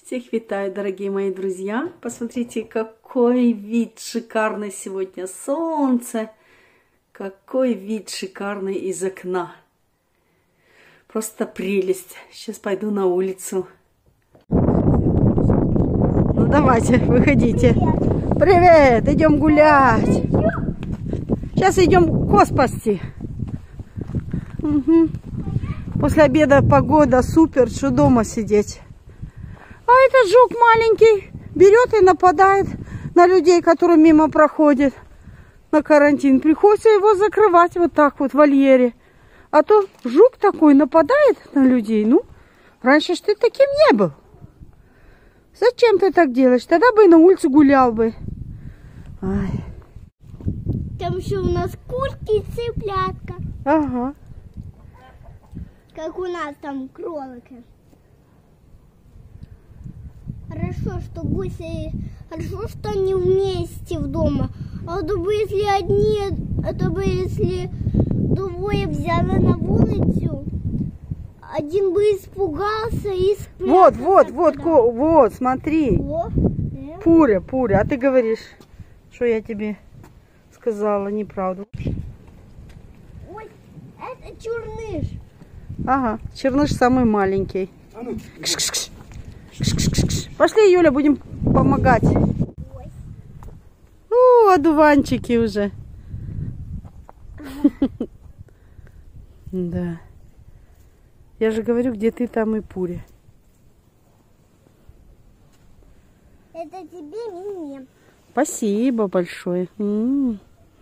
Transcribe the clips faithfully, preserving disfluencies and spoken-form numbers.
Всех витаю, дорогие мои друзья. Посмотрите, какой вид шикарный сегодня. Солнце. Какой вид шикарный из окна. Просто прелесть. Сейчас пойду на улицу. Ну давайте, выходите. Привет, идем гулять. Сейчас идем коз пасти. Угу. После обеда погода супер, что дома сидеть. А этот жук маленький берет и нападает на людей, которые мимо проходят на карантин. Приходится его закрывать вот так вот в вольере. А то жук такой нападает на людей. Ну, раньше ж ты таким не был. Зачем ты так делаешь? Тогда бы и на улице гулял бы. Ай. Там еще у нас курки и цыплятка. Ага. Как у нас там кролики. Хорошо, что гуси, хорошо, что они вместе в дома. А то бы если одни, а то бы если двое взяли на улицу, один бы испугался и спрятался. Вот, вот, вот, ко, вот, смотри. О, э. Пуря, Пуря, а ты говоришь, что я тебе сказала неправду. Ой, это черныш. Ага, черныш самый маленький. Кш-кш-кш. Кш-кш-кш. Пошли, Юля, будем помогать. Ой. О, одуванчики уже. Да. Я же говорю, где ты, там и Пуря. Это тебе и мне. Спасибо большое. М-м.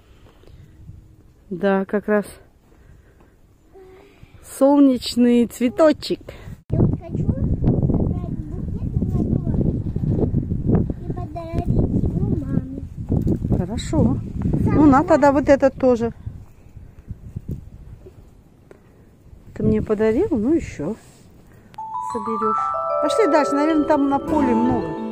Да, как раз солнечный цветочек. Я вот хочу собрать букет на дом и подарить его маме. Хорошо. Ну, на тогда вот этот тоже. Ты мне подарил, ну еще соберешь. Пошли дальше, наверное, там на поле много.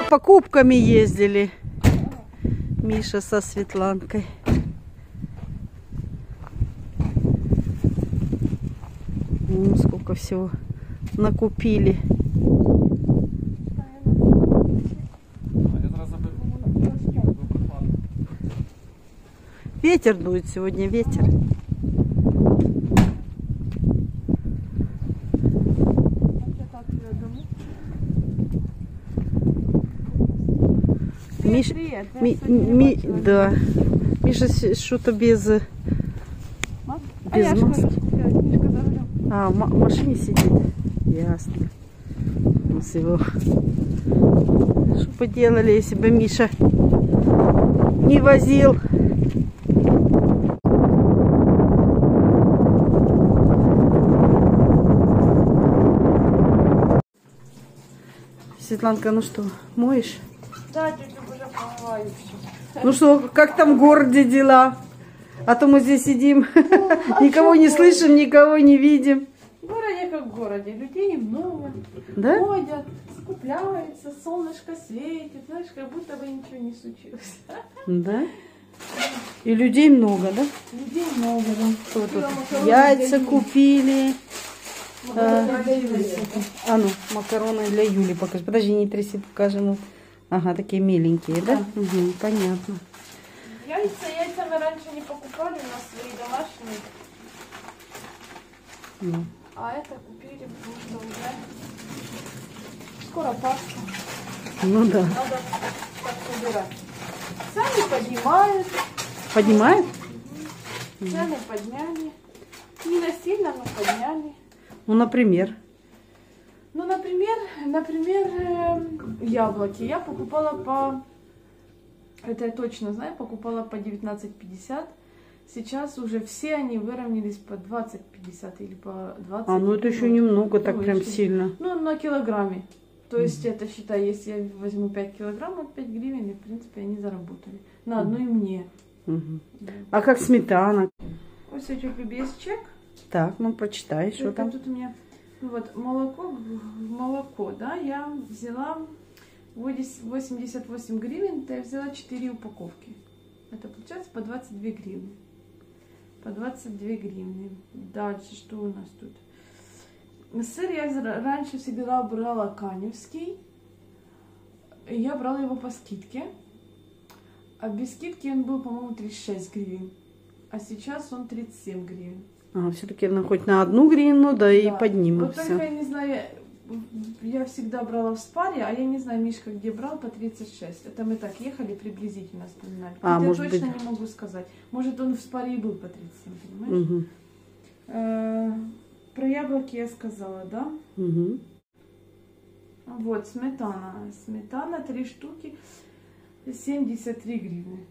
покупками ездили. Миша со Светланкой. Ну, сколько всего накупили. Ветер дует сегодня, ветер. Миш, ми, ми, да. Миша что-то без, без а маски. Я А, в машине сидит. Ясно. Ну, с его. Что поделали, если бы Миша не возил. Светланка, ну что, моешь? Да, тетя, уже помываю все. Ну что, как там в городе дела? А то мы здесь сидим, никого не слышим, никого не видим. В городе как в городе, людей много, Да? ходят, скупляются, солнышко светит, знаешь, как будто бы ничего не случилось. Да? И людей много, да? Людей много, да. Что тут? Яйца купили. А, а ну, макароны для Юли покажи. Подожди, не тряси, покажем. Ага, такие миленькие, да? Да. Угу, понятно. Яйца, яйца мы раньше не покупали, у нас свои домашние. Ну. А это купили, потому что уже скоро Пасха. Ну да. Надо так собирать. Цены поднимают. Поднимают? Цены подняли. Не насильно, но подняли. Ну, например. Ну, например, например, э, яблоки. Я покупала по... Это я точно знаю, покупала по девятнадцать пятьдесят. Сейчас уже все они выровнялись по двадцать пятьдесят или по двадцать. А, ну это еще немного, так Ну, прям еще- сильно. Ну, на килограмме. То есть это, считай, если я возьму пять килограмм, от пять гривен, и, в принципе, они заработали. На одну и мне. Мгм. Да. А как сметана? Вот сегодня без чек. Так, ну прочитай, что Только там. тут у меня, ну вот, молоко, молоко, да, я взяла восемьдесят восемь гривен, то я взяла четыре упаковки. Это получается по двадцать две гривны. По двадцать две гривны. Дальше, что у нас тут? Сыр я раньше всегда брала каневский. Я брала его по скидке. А без скидки он был, по-моему, тридцать шесть гривен. А сейчас он тридцать семь гривен. А, все-таки ну, хоть на одну гривну, да, и Да. поднимемся. Вот только я не знаю, я всегда брала в спаре, а я не знаю, Мишка где брал по тридцать шесть. Это мы так ехали, приблизительно вспоминали. А, Хотя может точно быть. не могу сказать. Может, он в спаре и был по тридцать семь, понимаешь? Угу. Э, Про яблоки я сказала, да? Угу. Вот, сметана. Сметана, три штуки, семьдесят три гривны.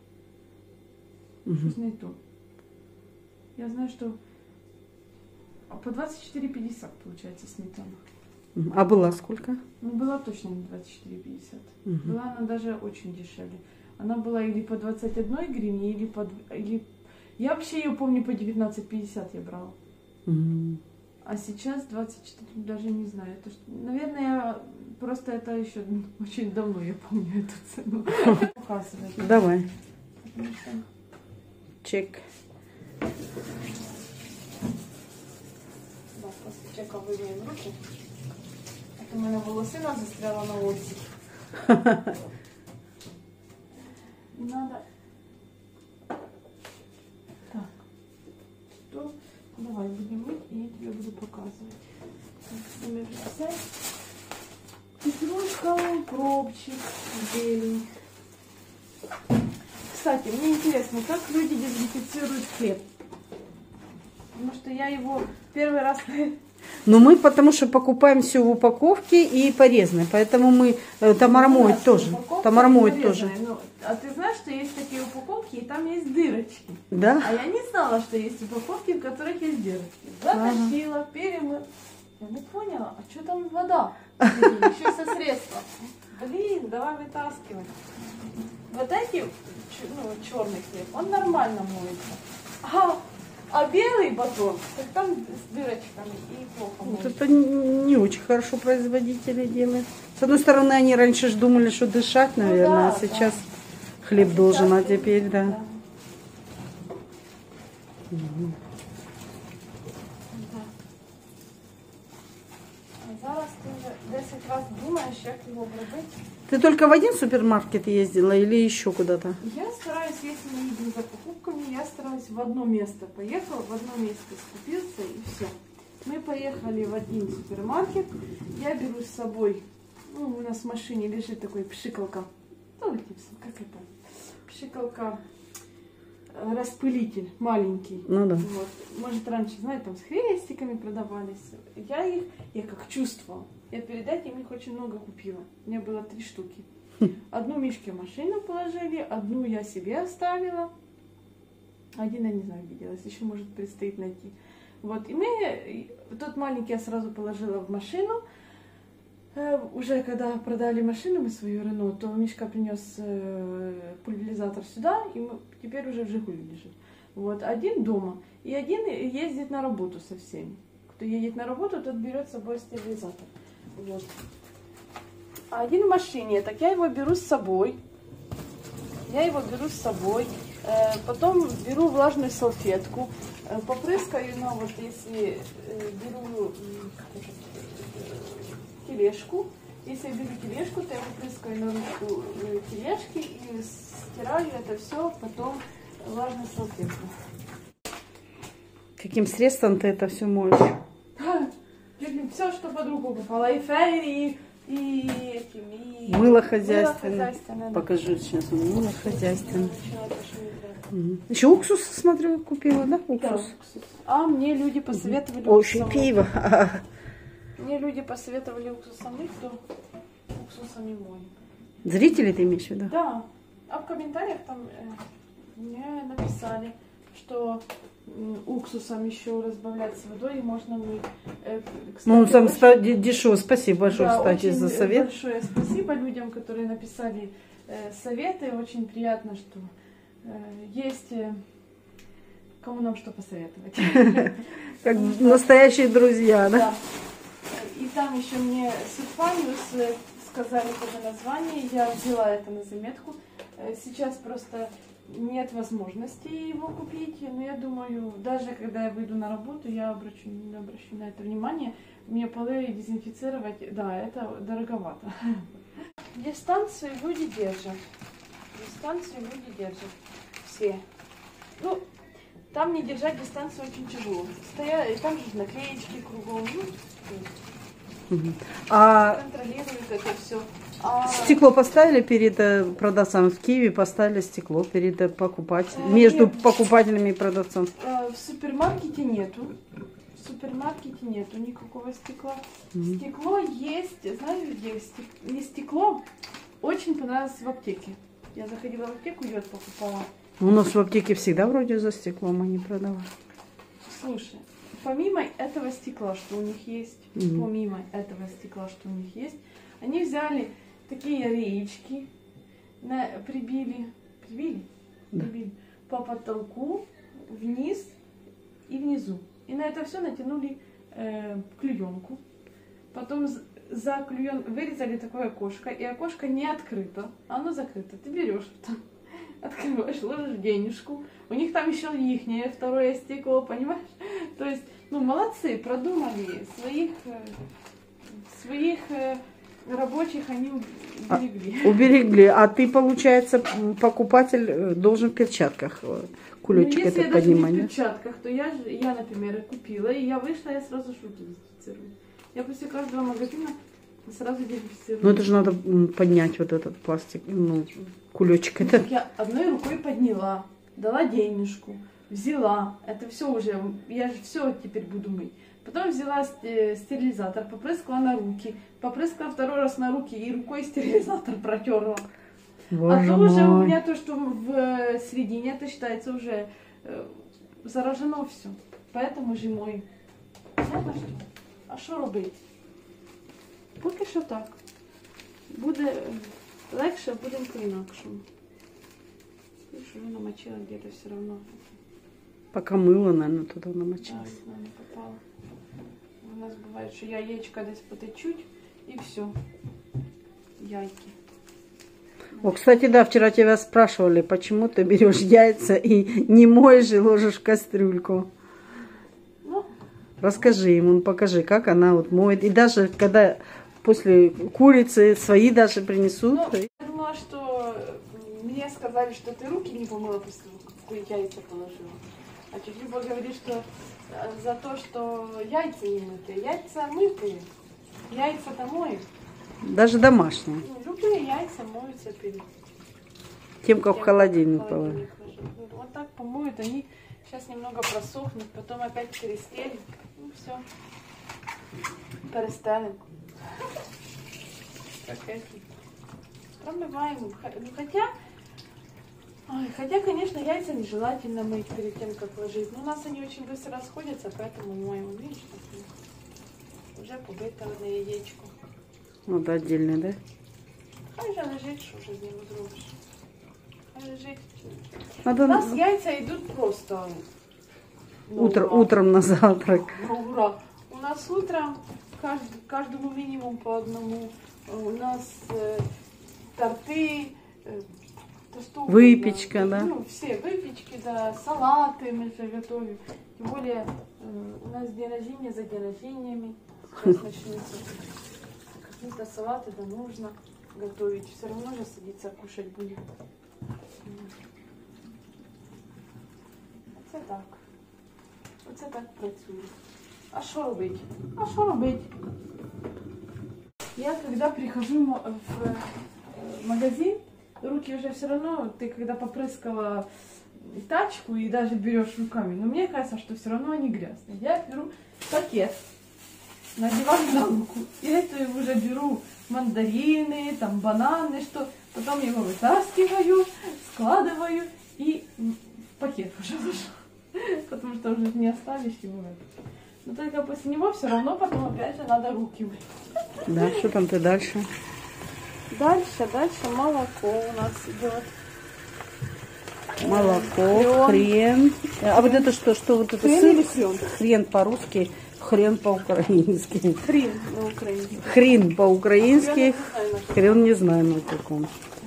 Угу. Что не то. Я знаю, что по двадцать четыре пятьдесят получается сметана. А была сколько? Ну, была точно не двадцать четыре пятьдесят. Угу. Была она даже очень дешевле. Она была или по двадцать одной гривне, или по... Или... Я вообще ее помню по девятнадцать пятьдесят я брала. Угу. А сейчас двадцать четыре, даже не знаю. Это, что- наверное, просто это еще очень давно я помню эту цену. Показывать. Давай, Потому что... чек. Да, после чека вымоем руки. А то у меня волосина застряла на оси. Надо... Так. Что? Давай будем мыть, и я тебе буду показывать. Так, номер взять. Петрушка, укропчик, зелень. Кстати, мне интересно, как люди дезинфицируют хлеб? Потому что я его первый раз... Но мы потому что покупаем все в упаковке и порезанной, поэтому мы э, Тамара моет тоже. Тамара моет тоже. Ну, а ты знаешь, что есть такие упаковки, и там есть дырочки? Да? А я не знала, что есть упаковки, в которых есть дырочки. Затащила, перемыла. Я не поняла, а что там вода? Еще со средством. Блин, давай вытаскивать. Вот эти, ч- ну, черный хлеб, он нормально моется. А А белый батон, так там с дырочками и плохо. Вот это не очень хорошо производители делают. С одной стороны, они раньше ж думали, что дышать, наверное, ну, да, а сейчас да. хлеб а должен, сейчас а теперь, да. да. Угу. А зараз ти вже десять разів думаєш, як його робити. Ты только в один супермаркет ездила или еще куда-то? Я стараюсь, если мы едем за покупками, я стараюсь в одно место. Поехал, в одно место скупился и все. Мы поехали в один супермаркет. Я беру с собой, ну, у нас в машине лежит такой пшикалка. Ну, как это? Пшикалка, распылитель маленький. Ну да. Вот. Может, раньше, знаете, там с хрестиками продавались. Я их, я как чувствовала. Я перед этим их очень много купила. У меня было три штуки. Одну Мишке в машину положили, одну я себе оставила. Один я не знаю, где делась, еще может предстоит найти. Вот, и мы, тот маленький я сразу положила в машину. Уже когда продали машину мы свою Рено, то Мишка принес пульверизатор сюда, и мы, теперь уже в Жигуле лежит. Вот, один дома, и один ездит на работу со всеми. Кто едет на работу, тот берет с собой стерилизатор. Вот. А один в машине, так я его беру с собой. Я его беру с собой. Э, потом беру влажную салфетку. Э, попрыскаю, ну вот если э, беру э, тележку. Если я беру тележку, то я попрыскаю на ручку э, тележки и стираю это все потом влажной салфеткой. Каким средством ты это все моешь? Все, что под руку попало. И фейри, и, и, и мыло хозяйственное. Мыло хозяйственное, да. Покажу сейчас. Мыло хозяйственное. Угу. Еще уксус, смотрю, купила, да? Уксус. Да, уксус. А мне люди посоветовали угу. Очень уксусом. пиво. Мне люди посоветовали уксусом мыть, то уксусом не мой. Зрители ты имеешь в виду? Да. А в комментариях там э, мне написали, что уксусом еще разбавлять с водой и можно мыть. Э, кстати, ну, сам очень... дешево. Спасибо большое, да, кстати, за совет. Большое спасибо людям, которые написали э, советы. Очень приятно, что э, есть э, кому нам что посоветовать. Как настоящие друзья, да? И там еще мне Сульфаниус сказали тоже название. Я взяла это на заметку. Сейчас просто нет возможности его купить, но я думаю, даже когда я выйду на работу, я обращу, обращу на это внимание. Мне полы дезинфицировать, да, это дороговато. Дистанцию люди держат. Дистанцию люди держат. Все. Ну, там не держать дистанцию очень тяжело. Стоят, там же наклеечки кругом. Ну, угу. А контролируют это все. А... Стекло поставили перед продавцом в Киеве, поставили стекло перед покупателем, между Нет. покупателями и продавцом. В супермаркете нету. В супермаркете нету никакого стекла. Mm-hmm. Стекло есть, знаешь, где стек... не стекло, очень понравилось в аптеке. Я заходила в аптеку, йод покупала. У нас в аптеке всегда вроде за стеклом они продавали. Слушай, помимо этого стекла, что у них есть, mm-hmm. помимо этого стекла, что у них есть, они взяли такие реечки, на, прибили, прибили, да. прибили по потолку, вниз и внизу. И на это все натянули э, клеенку. Потом за клеен вырезали такое окошко, и окошко не открыто, оно закрыто. Ты берешь, открываешь, ложишь денежку. У них там еще ихнее второе стекло, понимаешь? То есть, ну, молодцы, продумали своих, своих рабочих, они уберегли. А, уберегли. А ты, получается, покупатель должен в перчатках кулечек этот этот поднимать. Если я даже не в перчатках, то я, я, например, купила, и я вышла, я сразу шут дезинфицирую. Я после каждого магазина сразу дезинфицирую. Ну это же надо поднять вот этот пластик, ну, кулечек. Ну, это... Я одной рукой подняла, дала денежку, взяла. Это все уже, я же все теперь буду мыть. Потом взяла стерилизатор, попрыскала на руки, попрыскала второй раз на руки и рукой стерилизатор протерла. Боже а то мой. уже у меня то, что в середине, это считается уже э, заражено все. Поэтому же мой. Знаєте що? А що робити? Поки що так. Буде легше, будемо по-інакшому. Що я намочила где-то все равно. Пока мыло, наверное, туда намочилось. Да, не попало. У нас бывает, что яєчко десь потечуть, и все. Яйки. О, кстати, да, вчера тебя спрашивали, почему ты берешь яйца и не моешь и ложишь в кастрюльку. Ну, расскажи ему, покажи, как она вот моет. И даже когда после курицы свои даже принесут. Ну, я думала, что мне сказали, что ты руки не помыла после того, как яйца положила. А тетя Люба говорит, что за то, что яйца не мытые. Яйца мытые. Яйца-то моют. Даже домашние. Ну, любые яйца моются перед тем, как в холодильник положить. Вот так помоют, они сейчас немного просохнут, потом опять перестелят. Ну все. Перестелим. Так эти. Промываем. Хотя, ой, хотя, конечно, яйца нежелательно мыть перед тем, как ложить. Но у нас они очень быстро расходятся, поэтому моем. Видишь, так уже побито на яичко. Вот отдельно, да? Хай же лежить, що вже з ним зробиш. Хай лежить. Надо... У нас яйца идут просто на Утро, ура. утром на завтрак. На ура. У нас утром кажд, каждому минимум по одному. У нас э, торты, э, то что угодно. Выпечка, да? Ну, все выпечки, да, салаты мы же готовим. Тем более э, у нас день рождения за день рождениями. Сейчас начнется. Какие-то салаты да нужно готовить. Все равно же садиться кушать будем. Оце так. Оце так працює. А що робити? А що робити? Я когда прихожу в магазин, руки уже все равно, ты когда попрыскала тачку и даже берешь руками, но мне кажется, что все равно они грязные. Я беру пакет, надеваю на руку, и это уже беру мандарины, там бананы, что потом его вытаскиваю, складываю и в пакет уже ложу, потому что уже не остались его. Но только после него все равно потом опять же надо руки мыть. Да, что там ты дальше? Дальше, дальше молоко у нас идет. Молоко, хрен. хрен. А вот это что? Что вот это Хрен сыр? или хрен? Хрен по-русски, хрен по-украински. Хрен на украинском. Хрен по-украински, Хрен хрен не знаю на каком.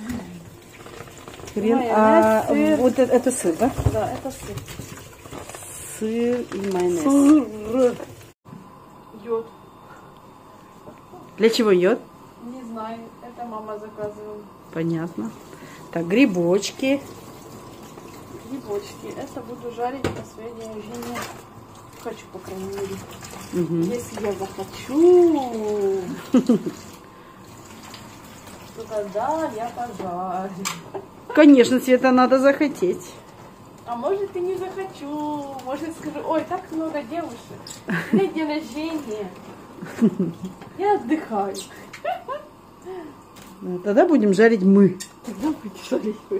Хрен, Майонез, а сыр. вот это, это сыр, да? Да, это сыр. Сыр и майонез. Сыр. Йод. Для чего йод? Не знаю, это мама заказывала. Понятно. Так, грибочки. Грибочки. Это буду жарить на свое день рождения. Хочу, по крайней мере. Угу. Если я захочу, то тогда я пожарю. Конечно, Света, надо захотеть. А может и не захочу. Может скажу, ой, так много девушек. У меня день рождения. Я отдыхаю. Да, тогда будем жарить мы. Тогда будем жарить мы.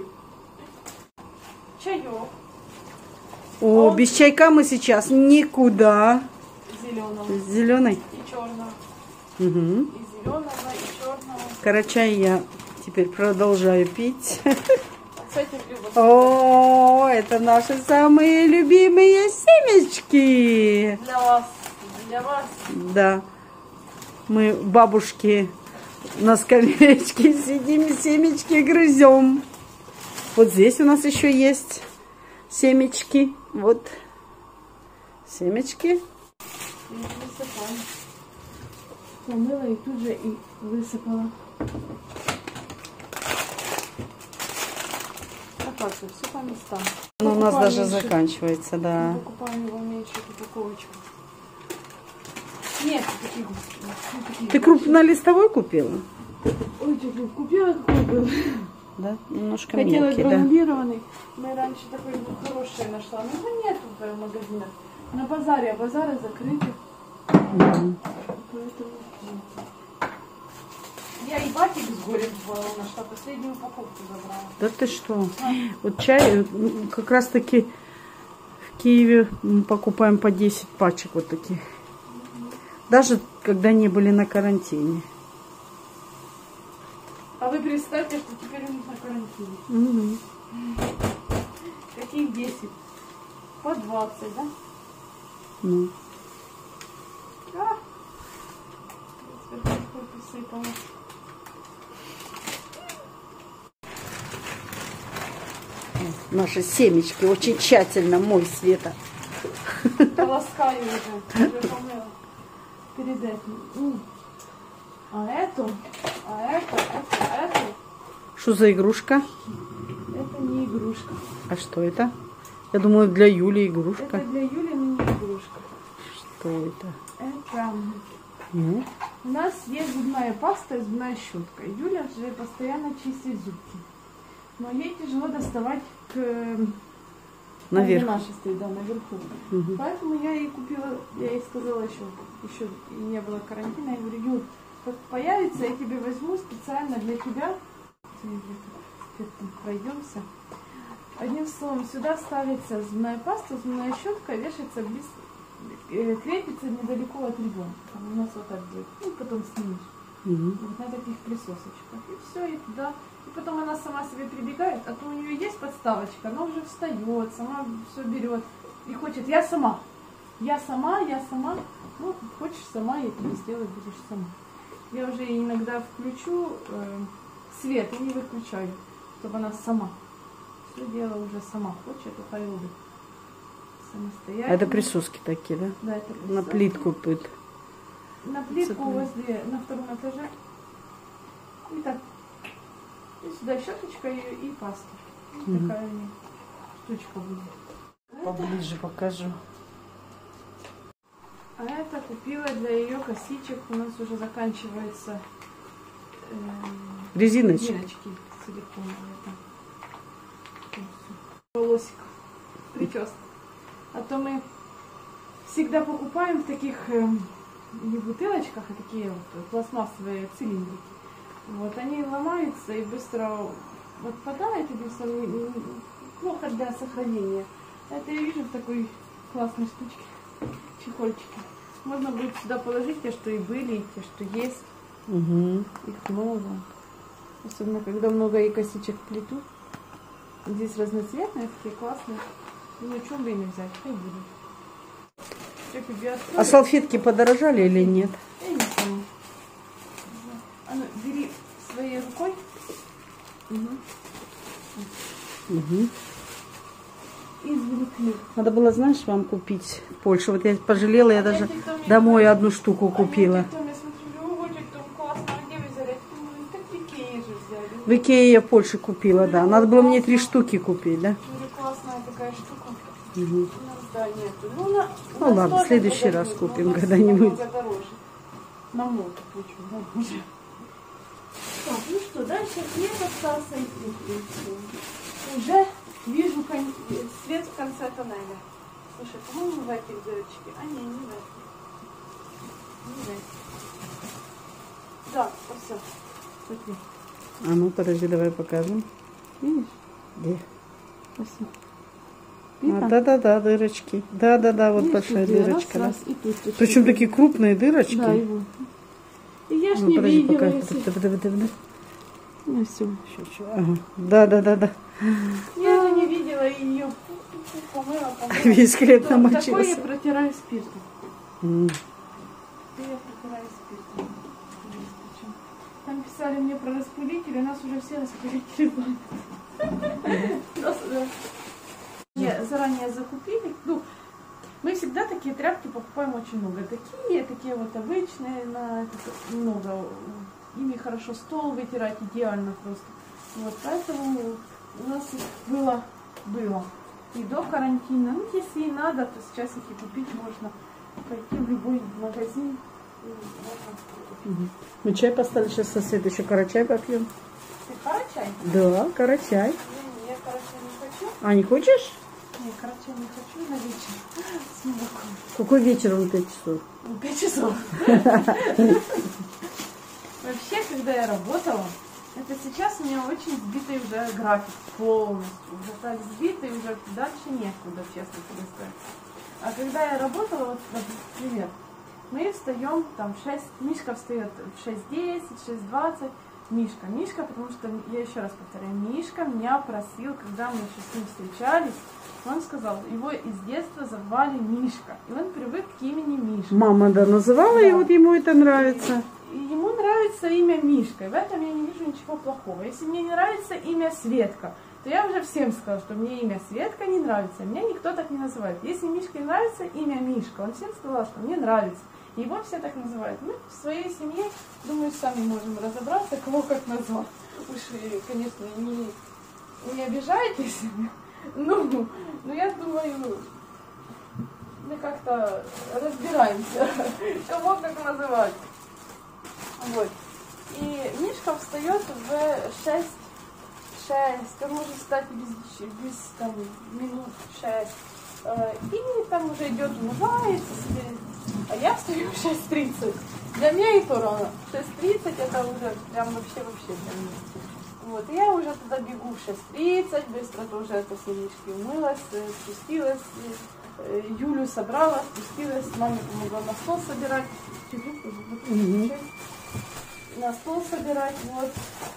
Чаек. О, О. без чайка мы сейчас никуда. Зеленого. Зеленый. И черного. Угу. И зеленого, и черного. Карачай я теперь продолжаю пить. С этим любовь. О, это наши самые любимые семечки. Для вас. Для вас. Да. Мы бабушки на скамеечке сидим, семечки грызем. Вот здесь у нас еще есть семечки. Вот семечки. И высыпаем. Помыла и тут же и высыпала. Оказывается, все по местам. Ну, у нас Покупаем даже меньше. заканчивается, да. Покупаем его меньше упаковочку. Нет, таких, таких Ты крупнолистовой купила? Ой, что, купила какой был. Да, немножко Хотела мелкий, да. гранулированный. Мы раньше такой ну, хороший нашла. Но его нет в магазинах. На базаре, а базары закрыты. Мгм. Поэтому... Я и батик с горем нашла, последнюю упаковку забрала. Да ты что? Вот чай м, как раз таки в Киеве мы покупаем по десять пачек вот таких. Даже когда не были на карантине. А вы представьте, что теперь у них на карантине. Мгм. Каких десять? по двадцать, да? Ну. А! Сверху посыпала. Наши семечки очень тщательно мой, Света. Полоскаю уже, уже помыла перед этим. А эту, а эту, эту, эту. Что за игрушка? Это не игрушка. А что это? Я думаю, для Юли игрушка. Это для Юли, но не игрушка. Что это? Это... Ну? У нас есть зубная паста и зубная щетка. Юля же постоянно чистит зубки. Но ей тяжело доставать к... Наверх. Наша стоит, да, наверху. Угу. Поэтому я ей купила, я ей сказала еще, еще не было карантина, я говорю, Юль, как появится, я тебе возьму специально для тебя. Пройдемся. Одним словом, сюда ставится зубная паста, зубная щетка, вешается близ, э, крепится недалеко от ребенка. Там у нас вот так будет. Ну, потом снимешь. Угу. Вот на таких присосочках. И все, и туда. И потом она сама себе прибегает, а то у нее есть подставочка, она уже встает, сама все берет. И хочет, я сама. Я сама, я сама. Ну, хочешь сама, я тебе сделаю, будешь сама. Я уже иногда включу э, свет и не выключаю, чтобы она сама. Все дело уже сама хочет, ухай любит. Самостоятельно. Это присоски такие, да? Да, это присоски. На плитку пыт. На плитку Цепляю. возле, на втором этаже. И так. И сюда щеточка и, и паста. Угу. Такая у нее штучка будет. Поближе покажу. А это купила для ее косичек. У нас уже заканчивается э, Резиночки. резиночки силиконовые. Волосик. Прическа. А то мы всегда покупаем в таких э, не бутылочках, а такие вот пластмассовые цилиндрики. Вот они ломаются и быстро отпадают, и быстро плохо для сохранения. Это я вижу в такой классной штучке, чехольчике. Можно будет сюда положить те, что и были, и те, что есть. Угу. Их много. Особенно, когда много и косичек плету. Здесь разноцветные, такие классные. Ну, чем бы и не взять, хай будут. А салфетки подорожали или нет? Я не знаю. А ну, бери своей рукой. Угу. Угу. Извлекли. Надо было, знаешь, вам купить в Польше. Вот я пожалела, я даже домой одну штуку купила. Я смотрю, ой, там классно, а где вы взяли? Ну, так в Икее же взяли. В Икее я в Польше купила, да. Надо было мне три штуки купить, да? Говорю, классная такая штука. Угу. У нас, да, нету. Ну, на, Ну ладно, в следующий раз купим когда-нибудь. На моду почему, да, уже. Так, ну что, дальше свет остался и тут. Уже вижу кон... свет в конце тоннеля. Слушай, по-моему, в этих дырочке. А, не, не в этих. Не в этих. Да, все. Смотри. А ну, подожди, давай покажем. Видишь? Где? Все. А, да-да-да, дырочки. Да-да-да, вот большая дырочка. Да. Причем такие крупные дырочки. Да, его. И я ж Ну, не подожди, видела, пока. если... Да, да, да, да. Ну, все. Ага. Да-да-да-да. Я же не видела ее. Помыла, помыла. Весь хлеб Такое намочился. я протираю спиртом. М. Я протираю спиртом. Там писали мне про распылитель, у нас уже все распылители были. Не, заранее закупили. Ну, мы всегда такие тряпки покупаем очень много. Такие, такие вот обычные, на это много. Ими хорошо стол вытирать, идеально просто. Вот, поэтому у нас их было, было. И до карантина. Ну, если и надо, то сейчас их и купить можно. Пойти в любой магазин. Угу. Мы чай поставили, сейчас сосед еще карачай попьем. Ты карачай? Да, карачай. Не, я карачай не хочу. А, не хочешь? Не, карачай не хочу на вечер. С молоком. Какой вечер он пять часов? Ну, пять часов. Вообще, когда я работала, это сейчас у меня очень сбитый уже график полностью. Уже так сбитый, уже дальше некуда, честно тебе сказать. А когда я работала, вот, например, мы встаем там в шесть, Мишка встает в шесть десять, шесть двадцать, Мишка. Мишка, потому что, я еще раз повторяю, Мишка меня просил, когда мы еще с ним встречались, он сказал, его из детства звали Мишка. И он привык к имени Мишка. Мама, да, называла, да. И вот ему это нравится. И, и ему нравится имя Мишка. И в этом я не вижу ничего плохого. Если мне не нравится имя Светка, то я уже всем сказала, что мне имя Светка не нравится. Меня никто так не называет. Если Мишке нравится имя Мишка, он всем сказал, что мне нравится. И его все так называют. Мы в своей семье, думаю, сами можем разобраться, кого как назвать. Уж, конечно, не, не обижайтесь. Ну, но я думаю, мы как-то разбираемся, кого как называть. Вот. И Мишка встает в шесть, шесть, он может встать без, без там, минут шесть. И там уже идет, умывается себе. А я встаю в шесть тридцать. Для меня и то рано. шесть тридцать это уже прям вообще-вообще для меня. Вот, и я уже туда бегу в шесть тридцать, быстро тоже после Мишки умылась, спустилась, Юлю собрала, спустилась, маме помогла на стол собирать. Mm-hmm. На стол собирать, вот.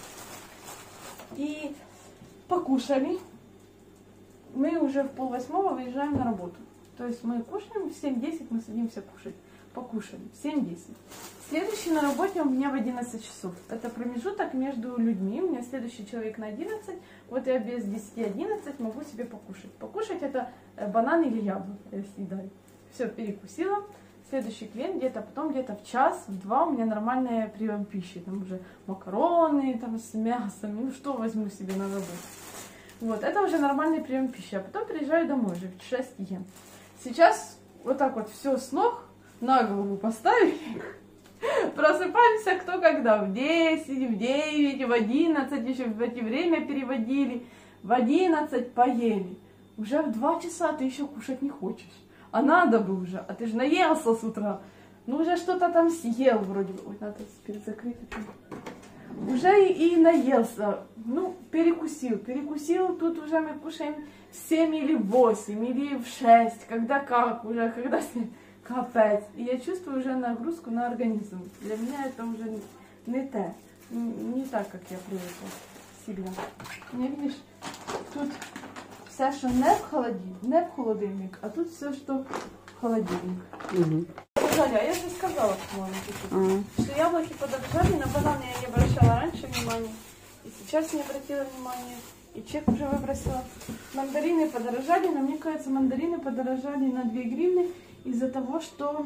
И покушали. Мы уже в полвосьмого выезжаем на работу. То есть мы кушаем, в семь десять мы садимся кушать. Покушали, в семь десять. Следующий на работе у меня в одиннадцать часов. Это промежуток между людьми. У меня следующий человек на одиннадцать. Вот я без десяти одиннадцать могу себе покушать. Покушать это банан или яблоко, я съедаю. Все, перекусила. Следующий клиент где-то, потом где-то в час, в два у меня нормальный прием пищи. Там уже макароны там, с мясом. Ну что возьму себе на работу. Вот, это уже нормальный прием пищи. А потом приезжаю домой уже в шесть ем. Сейчас вот так вот все с ног на голову поставили. Просыпаемся кто когда. В десять, в девять, в одиннадцать. Еще в это время переводили. В одиннадцать поели. Уже в два часа ты еще кушать не хочешь. А надо бы уже. А ты же наелся с утра. Ну уже что-то там съел вроде бы. Ой, надо теперь закрыть. Уже и, и наелся. Ну, перекусил. Перекусил. Тут уже мы кушаем в семь или в восемь. Или в шесть. Когда как уже. Когда капец. И я чувствую уже нагрузку на организм. Для меня это уже не, не то. Не, не так, как я привыкла всегда. Не видишь, тут все, что не в холодильник, не в холодильник, а тут все, что в холодильник. Угу. Жаля, я же сказала, по-моему, угу. Что яблоки подорожали, на бананы я не обращала раньше внимания. И сейчас не обратила внимания. И чек уже выбросила. Мандарины подорожали, но мне кажется, мандарины подорожали на две гривны. Из-за того, что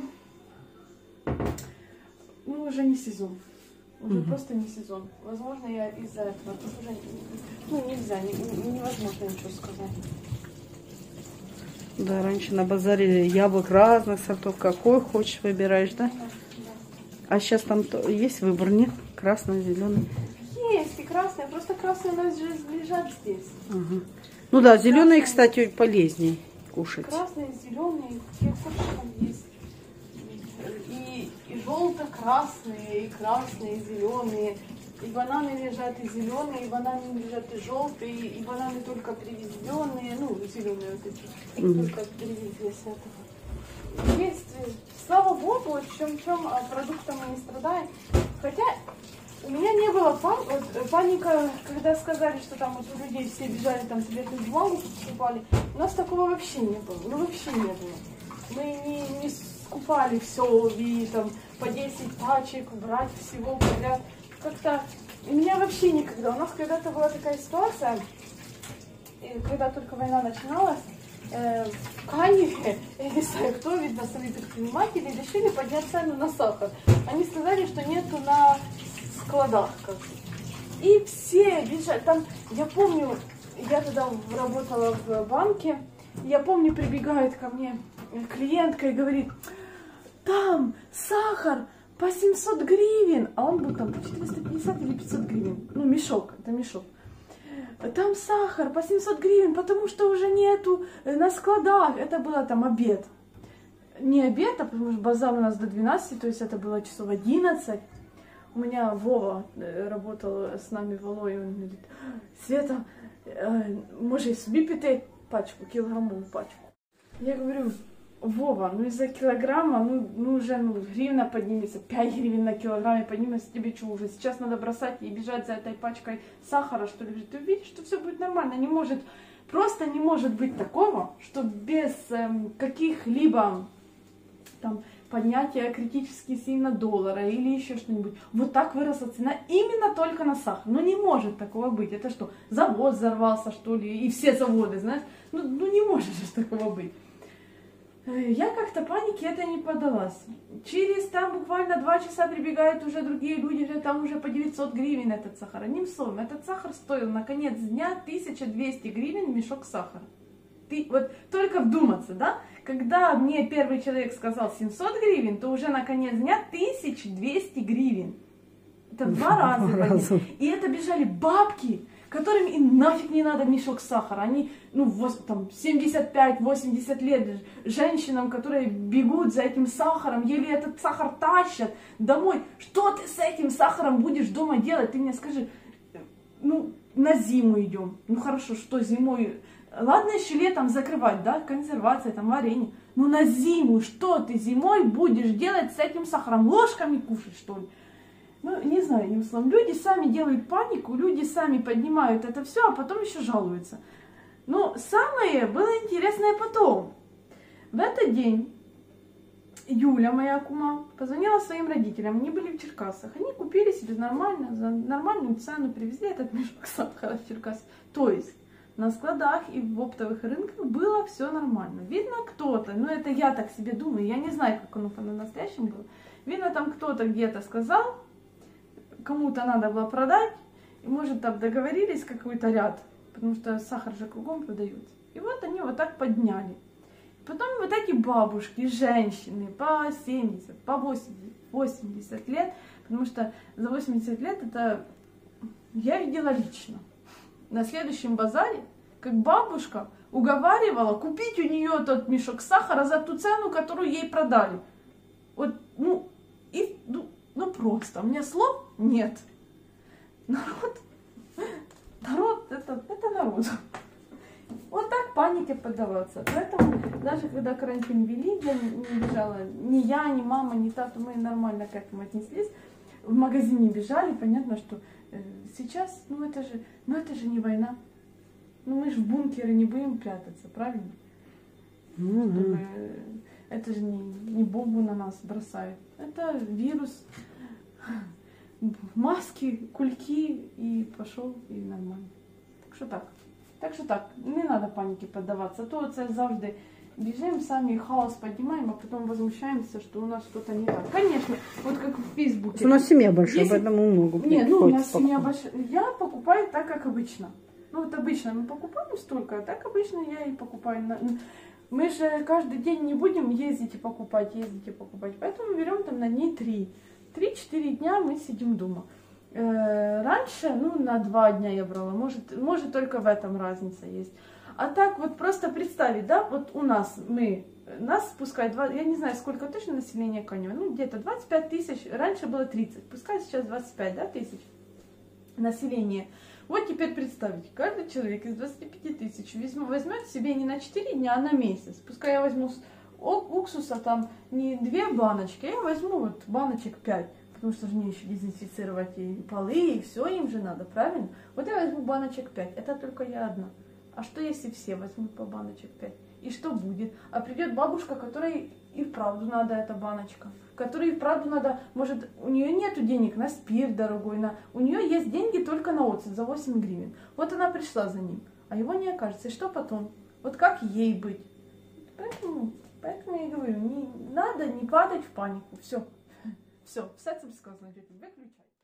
ну, уже не сезон. Уже угу. Просто не сезон. Возможно, я из-за этого. Тут уже ну, нельзя, не, невозможно ничего сказать. Да, раньше на базаре яблок разных сортов. Какой хочешь, выбираешь, да? Да, да. А сейчас там есть выбор, нет? Красный, зеленый? Есть и красный. Просто красные у нас же лежат здесь. Угу. Ну да, зеленые, кстати, полезнее кушать. Красные, зеленые, какие хочешь там есть. И, и желто-красные, и красные, и зеленые. И бананы лежат и зеленые, и бананы лежат и желтые, и бананы только привезенные, ну, зеленые вот эти, mm-hmm. только привезли с этого. Есть, слава богу, в чем чем продуктом мы не страдаем. Хотя у меня не было пан... вот, паника, когда сказали, что там вот у людей все бежали, там туалетную бумагу покупали. У нас такого вообще не было. Ну вообще не было. Мы не, не скупали все и там по десять пачек брать всего подряд. Как-то у меня вообще никогда. У нас когда-то была такая ситуация, когда только война начиналась, э, в Каневе, я не знаю кто, видно, сами предприниматели решили поднять цену на сахар. Они сказали, что нету на складах. Как. И все бежали. Там, я помню, я тогда работала в банке, я помню, прибегает ко мне клиентка и говорит, там сахар по семьсот гривен, а он был там по четыреста пятьдесят или пятьсот гривен, ну мешок, это мешок. Там сахар по семьсот гривен, потому что уже нету на складах, это было там обед. Не обед, а потому что базар у нас до двенадцати, то есть это было часов одиннадцать. У меня Вова работал с нами Волой, он говорит, Света, може собі піти пачку, килограммовую пачку. Я говорю, Вова, ну из-за килограмма, ну, ну уже ну, гривна поднимется, пять гривен на килограмме поднимется, тебе что уже? Сейчас надо бросать и бежать за этой пачкой сахара, что ли? Ты видишь, что все будет нормально, не может, просто не может быть такого, что без эм, каких-либо там поднятия критически сильно доллара или еще что-нибудь, вот так выросла цена именно только на сахар. Ну не может такого быть. Это что, завод взорвался, что ли? И все заводы, знаешь? Ну, ну не может же такого быть. Я как-то панике это не поддалась. Через там буквально два часа прибегают уже другие люди, уже там уже по девятьсот гривен этот сахар. Одним словом, этот сахар стоил на конец дня тысяча двести гривен мешок сахара. Ты вот только вдуматься, да? Когда мне первый человек сказал семьсот гривен, то уже на конец дня тысяча двести гривен. Это в два раза. И это бежали бабки, которым и нафиг не надо мешок сахара. Они, ну, там, семьдесят пять — восемьдесят лет женщинам, которые бегут за этим сахаром, еле этот сахар тащат домой. Что ты с этим сахаром будешь дома делать? Ты мне скажи, ну, на зиму идем. Ну, хорошо, что зимой? Ладно, еще летом закрывать, да, консервация, там, варенье. Ну, на зиму, что ты зимой будешь делать с этим сахаром? Ложками кушать, что ли? Ну, не знаю, одним словом, люди сами делают панику, люди сами поднимают это все, а потом еще жалуются. Но самое было интересное потом. В этот день Юля, моя кума, позвонила своим родителям, они были в Черкасах. Они купили себе нормально, за нормальную цену привезли этот мешок сахара в Черкас. То есть на складах и в оптовых рынках было все нормально. Видно, кто-то, ну это я так себе думаю, я не знаю, как оно по-настоящему было. Видно, там кто-то где-то сказал, кому-то надо было продать, и, может, там договорились какой-то ряд, потому что сахар же кругом продается. И вот они вот так подняли. Потом вот эти бабушки, женщины по семьдесят, по восемьдесят, восемьдесят лет, потому что за восемьдесят лет это я видела лично. На следующем базаре, как бабушка уговаривала купить у нее тот мешок сахара за ту цену, которую ей продали. Вот, ну, и, ну, ну просто, у меня слов нет. Народ, народ, это, это народ. Вот так панике поддаваться. Поэтому даже когда карантин ввели, я не бежала, ни я, ни мама, ни тата, мы нормально к этому отнеслись. В магазине бежали, понятно, что э, сейчас, ну это же, ну это же не война. Ну мы же в бункеры не будем прятаться, правильно? Mm-hmm. Чтобы, э, это же не, не бомбу на нас бросают. Это вирус, маски, кульки, и пошел, и нормально. Так что так. Так що так, не треба паніки піддаватися. То це завжди біжимо, самі хаос піднімаємо, а потім возмущаємося, що у нас щось не так. Конечно, вот как в Фейсбуке. У нас семья большая, Если... поэтому много. Нет, ну у нас семья большая. Я покупаю так, как обычно. Ну вот обычно мы покупаем столько, а так обычно я и покупаю. Мы же каждый день не будем ездить и покупать, ездить и покупать. Поэтому берем там на дней три. три-четыре дня мы сидим дома. Раньше, ну, на два дня я брала, может, может только в этом разница есть. А так вот просто представить, да, вот у нас, мы, нас пускай, я не знаю, сколько точно населения Канева, ну, где-то двадцать пять тысяч, раньше было тридцать, пускай сейчас двадцать пять, да, тысяч населения. Вот теперь представить, каждый человек из двадцати пяти тысяч возьмет себе не на четыре дня, а на месяц. Пускай я возьму уксуса там не две баночки, я возьму вот баночек пять. Потому что же мне еще дезинфицировать и полы, и все им же надо, правильно? Вот я возьму баночек пять, это только я одна. А что если все возьмут по баночек пять? И что будет? А придет бабушка, которой и вправду надо эта баночка. Которой и вправду надо, может, у нее нету денег на спирт дорогой, на... у нее есть деньги только на оцет за восемь гривен. Вот она пришла за ним, а его не окажется. И что потом? Вот как ей быть? Поэтому, поэтому я говорю, не надо не падать в панику. Все. Все, все це сказано, выключай.